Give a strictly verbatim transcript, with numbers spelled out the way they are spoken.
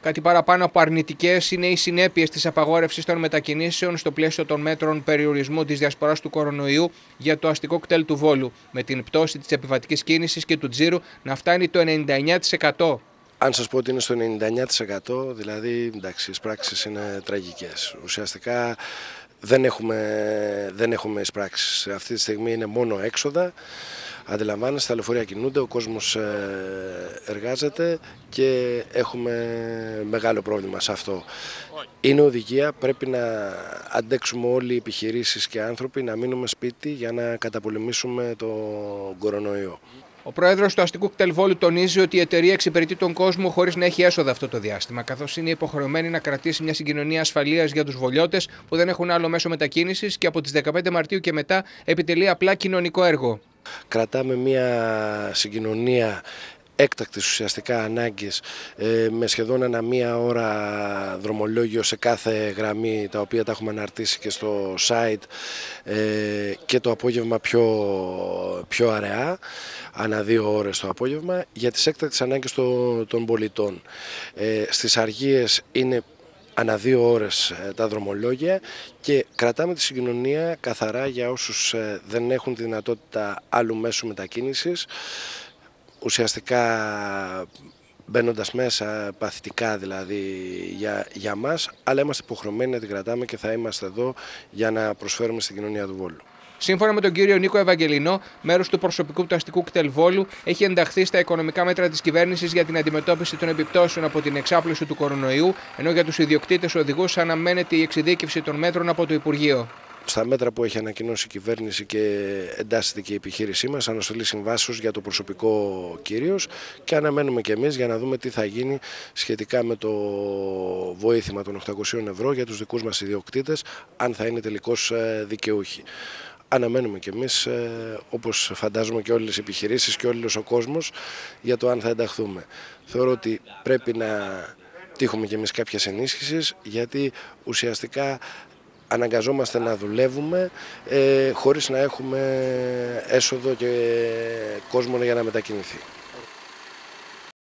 Κάτι παραπάνω από αρνητικές είναι οι συνέπειες της απαγόρευσης των μετακινήσεων στο πλαίσιο των μέτρων περιορισμού της διασποράς του κορονοϊού για το αστικό κτέλ του Βόλου, με την πτώση της επιβατικής κίνησης και του τζίρου να φτάνει το ενενήντα εννέα τοις εκατό. Αν σας πω ότι είναι στο ενενήντα εννέα τοις εκατό, δηλαδή εντάξει, οι πράξεις είναι τραγικές. Ουσιαστικά δεν έχουμε, δεν έχουμε εισπράξεις. Αυτή τη στιγμή είναι μόνο έξοδα. Αντιλαμβάνεστε, τα λεωφορεία κινούνται, ο κόσμος εργάζεται και έχουμε μεγάλο πρόβλημα σε αυτό. Είναι οδηγία, πρέπει να αντέξουμε όλοι οι επιχειρήσεις και άνθρωποι να μείνουμε σπίτι για να καταπολεμήσουμε τον κορονοϊό. Ο πρόεδρος του αστικού κτέλ Βόλου τονίζει ότι η εταιρεία εξυπηρετεί τον κόσμο χωρίς να έχει έσοδα αυτό το διάστημα, καθώς είναι υποχρεωμένη να κρατήσει μια συγκοινωνία ασφαλείας για τους βολιώτες που δεν έχουν άλλο μέσο μετακίνησης και από τις δεκαπέντε Μαρτίου και μετά επιτελεί απλά κοινωνικό έργο. Κρατάμε μια συγκοινωνία έκτακτης ουσιαστικά ανάγκης ε, με σχεδόν ένα μία ώρα δρομολόγιο σε κάθε γραμμή, τα οποία τα έχουμε αναρτήσει και στο site, ε, και το απόγευμα πιο, πιο αραιά, ανά δύο ώρες το απόγευμα, για τις έκτακτες ανάγκες των, των πολιτών. Ε, στις αργίες είναι ανά δύο ώρες τα δρομολόγια και κρατάμε τη συγκοινωνία καθαρά για όσους δεν έχουν τη δυνατότητα άλλου μέσου μετακίνησης, ουσιαστικά μπαίνοντας μέσα, παθητικά δηλαδή για, για μας, αλλά είμαστε υποχρεωμένοι να την κρατάμε και θα είμαστε εδώ για να προσφέρουμε στην κοινωνία του Βόλου. Σύμφωνα με τον κύριο Νίκο Ευαγγελινό, μέρος του προσωπικού του αστικού κτέλ Βόλου έχει ενταχθεί στα οικονομικά μέτρα της κυβέρνησης για την αντιμετώπιση των επιπτώσεων από την εξάπλωση του κορονοϊού, ενώ για τους ιδιοκτήτες οδηγούς αναμένεται η εξειδίκευση των μέτρων από το Υπουργείο. Στα μέτρα που έχει ανακοινώσει η κυβέρνηση και εντάσσεται και η επιχείρησή μας, αναστολή συμβάσεως για το προσωπικό κυρίως, και αναμένουμε και εμείς για να δούμε τι θα γίνει σχετικά με το βοήθημα των οκτακοσίων ευρώ για τους δικούς μας ιδιοκτήτες, αν θα είναι τελικώς δικαιούχοι. Αναμένουμε και εμείς, όπως φαντάζομαι και όλες οι επιχειρήσεις και όλος ο κόσμος, για το αν θα ενταχθούμε. Θεωρώ ότι πρέπει να τύχουμε και εμείς κάποιες ενίσχυσεις, γιατί ουσιαστικά αναγκαζόμαστε να δουλεύουμε ε, χωρίς να έχουμε έσοδο και κόσμο για να μετακινηθεί.